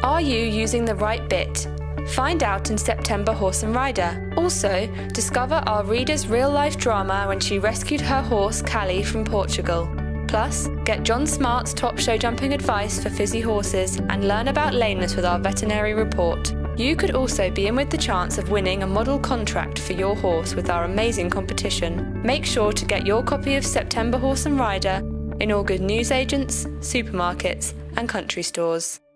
Are you using the right bit? Find out in September Horse and Rider. Also, discover our reader's real-life drama when she rescued her horse Callie from Portugal. Plus, get John Smart's top show jumping advice for fizzy horses and learn about lameness with our veterinary report. You could also be in with the chance of winning a model contract for your horse with our amazing competition. Make sure to get your copy of September Horse and Rider in all good newsagents, supermarkets and country stores.